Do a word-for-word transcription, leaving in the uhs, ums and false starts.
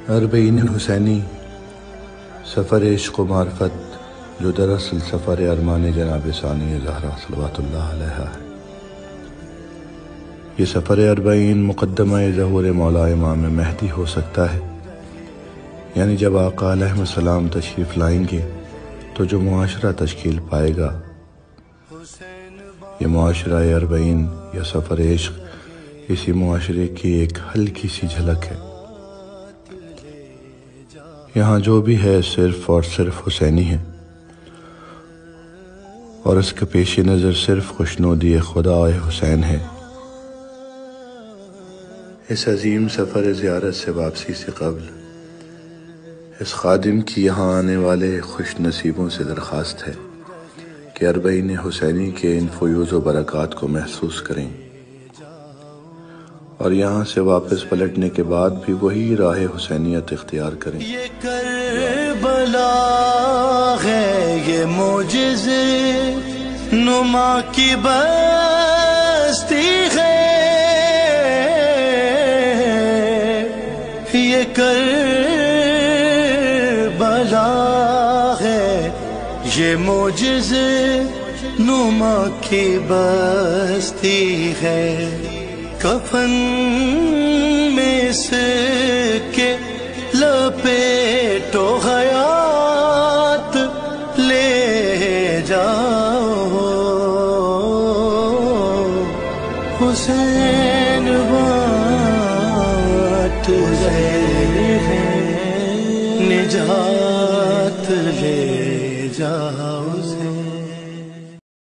اربعین الحسینی سفر عشق و معرفت جو دراصل سفر ارمان جناب ثانی زہرا صلوات اللہ علیہا ہے۔ یہ سفر اربعین مقدمہ ظہور مولا امام مہدی ہو سکتا ہے، یعنی جب آقا علیہ السلام تشریف لائیں گے تو جو معاشرہ تشکیل پائے گا، یہ معاشرہ اربعین یا سفر عشق اسی معاشرے کی ایک ہلکی سی جھلک ہے۔ یہاں جو بھی ہے صرف اور صرف حسینی ہے، اور اس کے پیش نظر صرف خوشنودی خدا حسین ہے۔ اس عظیم سفر زیارت سے واپسی سے قبل اس خادم کی یہاں آنے والے خوش نصیبوں سے درخواست ہے کہ اربعین حسینی کے ان فیوز و برکات کو محسوس کریں، اور یہاں سے واپس پلٹنے کے بعد بھی وہی راہ حسینیت اختیار کریں۔ یہ کربلا ہے، یہ معجزے نما کی بستی ہے، یہ کربلا ہے، یہ معجزے نما کی بستی ہے۔ کفن میں سے کے لپیٹو حیات لے جاؤ، حسین بات ہے، نجات لے جاؤ۔